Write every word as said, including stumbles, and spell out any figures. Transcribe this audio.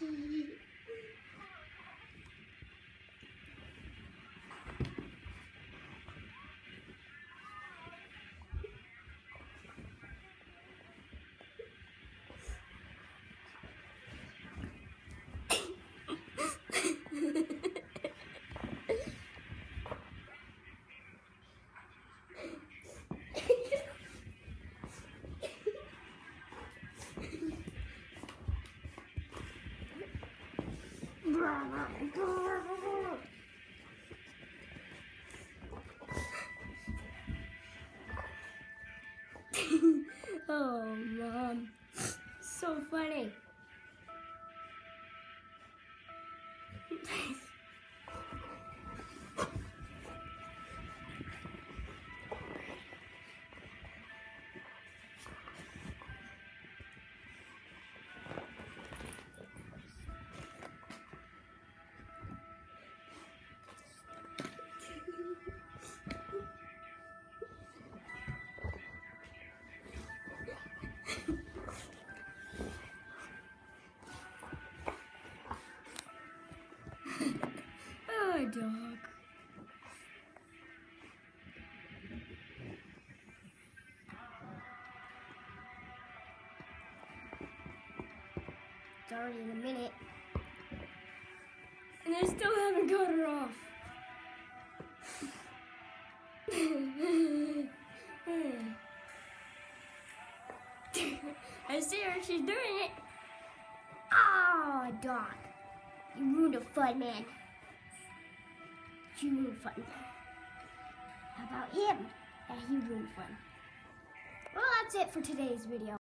Oh, Mom. So funny. Oh, dog. It's already in a minute. And I still haven't got her off. I see her, she's doing it. Oh, dog. You ruined the fun, man. You ruined fun. How about him? Yeah, he ruined fun. Well, that's it for today's video.